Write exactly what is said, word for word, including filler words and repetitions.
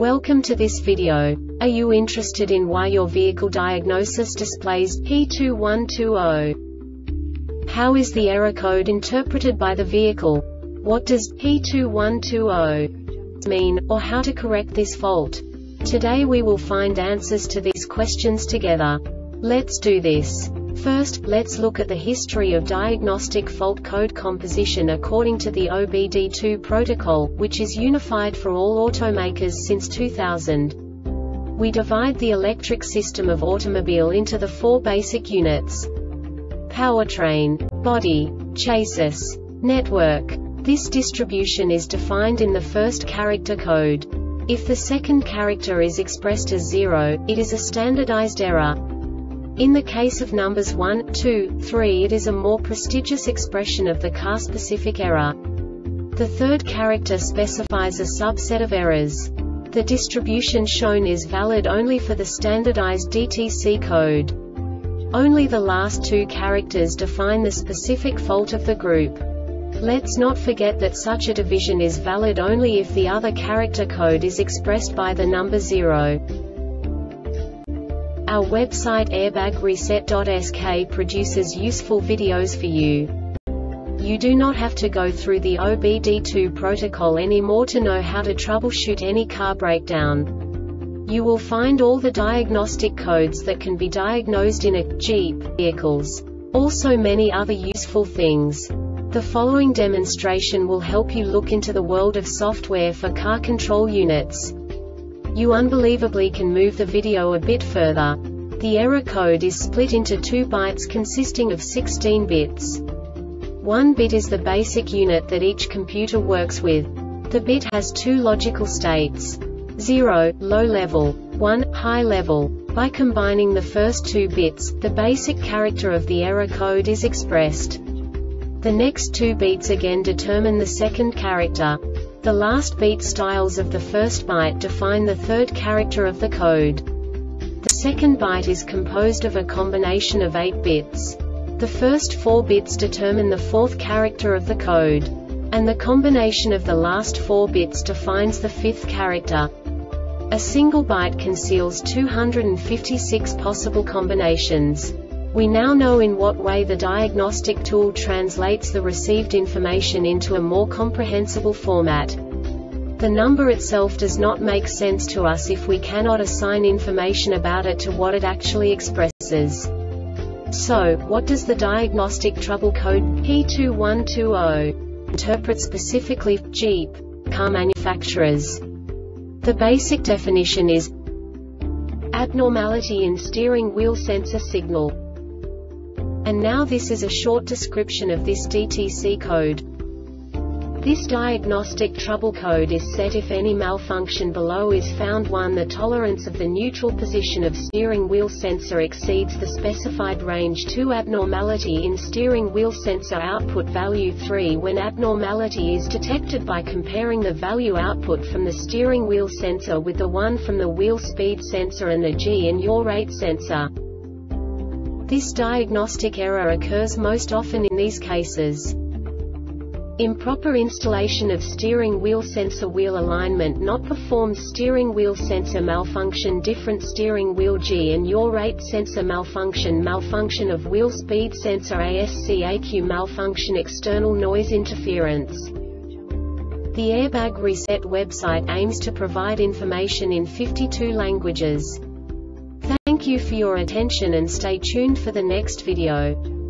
Welcome to this video. Are you interested in why your vehicle diagnosis displays P two one two zero? How is the error code interpreted by the vehicle? What does P two one two zero mean, or how to correct this fault? Today we will find answers to these questions together. Let's do this. First, let's look at the history of diagnostic fault code composition according to the O B D two protocol, which is unified for all automakers since two thousand. We divide the electric system of automobile into the four basic units: powertrain, body, chassis, network. This distribution is defined in the first character code. If the second character is expressed as zero, it is a standardized error. In the case of numbers one, two, three, it is a more prestigious expression of the car-specific error. The third character specifies a subset of errors. The distribution shown is valid only for the standardized D T C code. Only the last two characters define the specific fault of the group. Let's not forget that such a division is valid only if the other character code is expressed by the number zero. Our website airbag reset dot S K produces useful videos for you. You do not have to go through the O B D two protocol anymore to know how to troubleshoot any car breakdown. You will find all the diagnostic codes that can be diagnosed in a Jeep vehicles. Also many other useful things. The following demonstration will help you look into the world of software for car control units. You unbelievably can move the video a bit further. The error code is split into two bytes consisting of sixteen bits. One bit is the basic unit that each computer works with. The bit has two logical states: zero, low level, one, high level. By combining the first two bits, the basic character of the error code is expressed. The next two beats again determine the second character. The last beat styles of the first byte define the third character of the code. The second byte is composed of a combination of eight bits. The first four bits determine the fourth character of the code. And the combination of the last four bits defines the fifth character. A single byte conceals two hundred fifty-six possible combinations. We now know in what way the diagnostic tool translates the received information into a more comprehensible format. The number itself does not make sense to us if we cannot assign information about it to what it actually expresses. So, what does the diagnostic trouble code P two one two zero interpret specifically for Jeep car manufacturers? The basic definition is abnormality in steering wheel sensor signal. And now this is a short description of this D T C code. This diagnostic trouble code is set if any malfunction below is found. one The tolerance of the neutral position of steering wheel sensor exceeds the specified range. two Abnormality in steering wheel sensor output value. three When abnormality is detected by comparing the value output from the steering wheel sensor with the one from the wheel speed sensor and the G and yaw rate sensor. This diagnostic error occurs most often in these cases: improper installation of steering wheel sensor, wheel alignment not performed, steering wheel sensor malfunction, different steering wheel G and yaw rate sensor malfunction, malfunction of wheel speed sensor, A S C A Q malfunction, external noise interference. The Airbag Reset website aims to provide information in fifty-two languages. Thank you for your attention and stay tuned for the next video.